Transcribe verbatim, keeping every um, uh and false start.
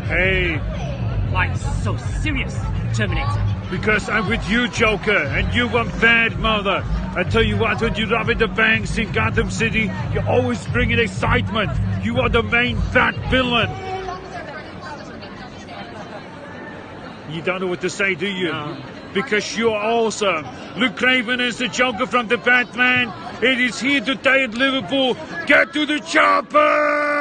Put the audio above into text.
Hey. Why so serious, Terminator? Because I'm with you, Joker, and you one bad mother. I tell you what, when you rob the banks in Gotham City, you always bring in excitement. You are the main bad villain. You don't know what to say, do you? No. Because you're awesome. Luke Craven is the Joker from the Batman. It is here today at Liverpool. Get to the chopper!